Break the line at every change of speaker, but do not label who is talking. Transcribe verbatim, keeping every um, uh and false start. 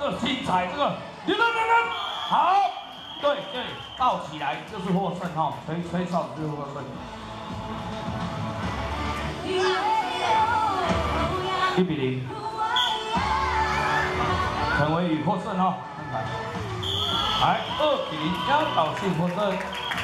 这个精彩，这个等等等等，好，对，这里抱起来就是获胜哈，吹吹哨子就是获胜。一比零，陈伟宇获胜哦，来二比零，压倒性获胜。